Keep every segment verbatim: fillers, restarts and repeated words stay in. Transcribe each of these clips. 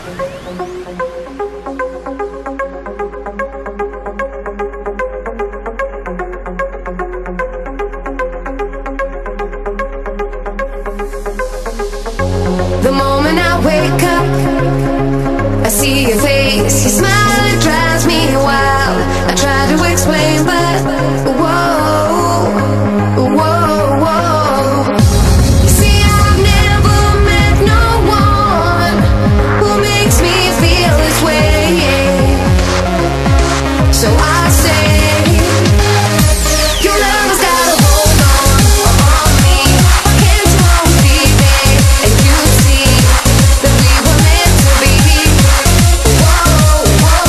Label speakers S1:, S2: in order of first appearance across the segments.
S1: The moment I wake up, I see your face. Your smile, it drives me wild. I try to explain, but whoa, whoa, whoa. You see, I've never met no one who makes me feel this way. So I say, your love has got a hold on, on me. Why can't you always be there? And you see that we were meant to be. Whoa, whoa.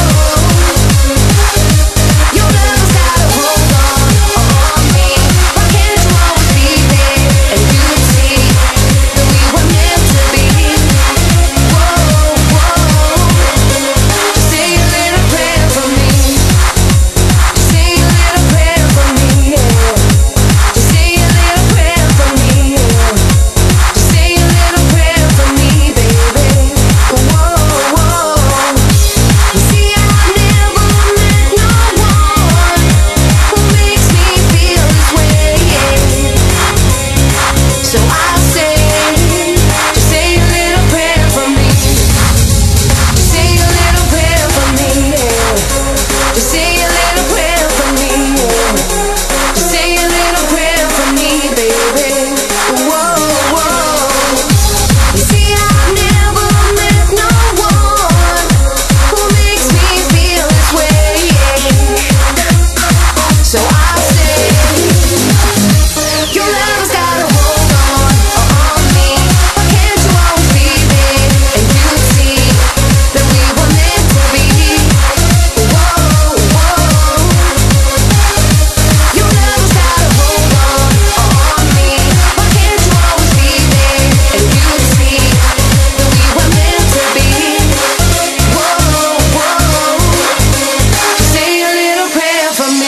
S1: Your love has got a hold on, on me. Why can't you always be there? And you see that we were meant to be. Whoa, whoa. Just say a little prayer for me. Just say a little prayer for me, yeah. Just say a little prayer for me, yeah. Just say a little prayer for me, baby. Whoa, whoa. You see, I've never met no one who makes me feel this way, yeah. So I say, just say a little prayer for me. Just say a little prayer for me, yeah. Just say a little prayer for me, yeah. Just say a little prayer for me, baby. Whoa, whoa. You see, I've never met no one who makes me feel this way, yeah. So I say, your love has got a hold on, on me. Why can't you always be there? And you see that we were meant to be. Whoa, whoa. Your love has got a hold on, on me. Why can't you always be there? And you see that we were meant to be. Whoa, whoa. Just say a little prayer for me.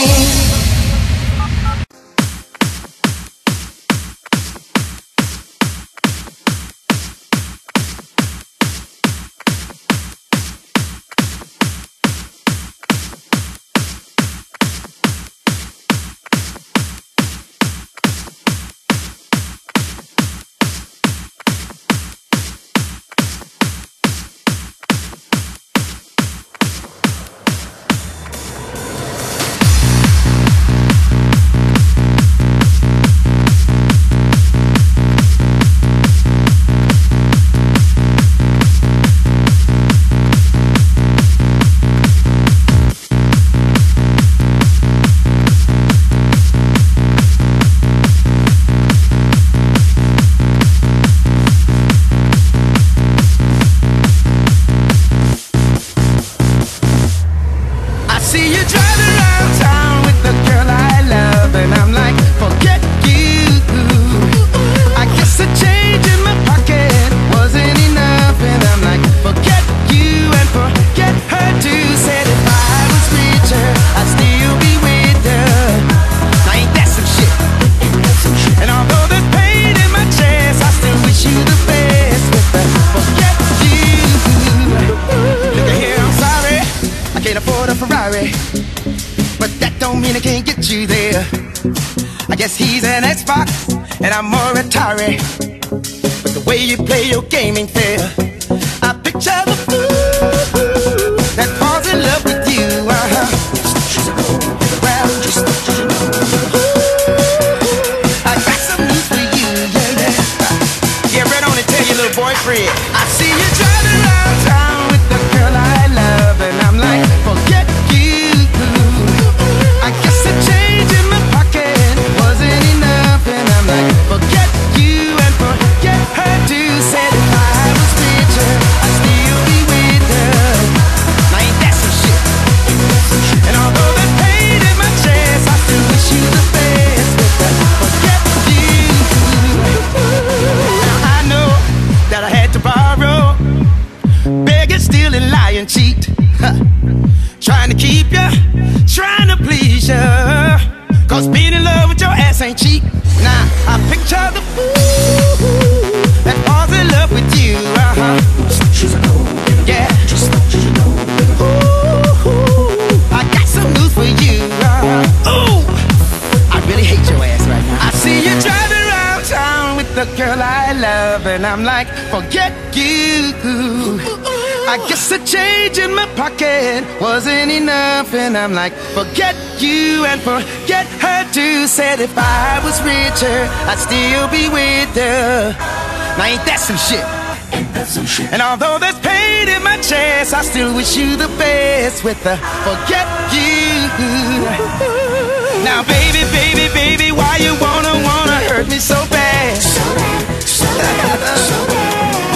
S2: I see you driving around town with the girl I love, and I'm like, forget you. I guess the change in my pocket wasn't enough, and I'm like, forget you and forget her too. Said if I was richer, I'd still be with her. Now ain't that some shit? And although there's pain in my chest, I still wish you the best with the forget you. Look at here, I'm sorry, I can't afford a Ferrari, but that don't mean I can't get you there. I guess he's an Xbox and I'm more Atari, but the way you play your game ain't fair. I picture the fool that falls in love with you. Uh-huh. Well, just I got some news for you, yeah, yeah. Get right on and tell your little boyfriend. I see you driving around town with the girl I love, and I'm like, forget you. I guess the change in my pocket wasn't enough, and I'm like, forget you and forget her too. Said if I was richer, I'd still be with her. Now ain't that some shit? And although there's pain in my chest, I still wish you the best with that forget you. Now I know that I had to borrow, beg and steal and lie and cheat. Huh. Trying to keep ya, trying to please ya, cause being in love with your ass ain't cheap. Now I picture the fool that falls in love with you. Uh-huh. Yeah. I'm like, forget you. I guess the change in my pocket wasn't enough, and I'm like, forget you and forget her too. Said if I was richer, I'd still be with her. Now ain't that some shit? Ain't that some shit? And although there's pain in my chest, I still wish you the best with the forget you. Now baby, baby, baby, why you wanna, wanna hurt me so bad? So bad, so bad, so bad.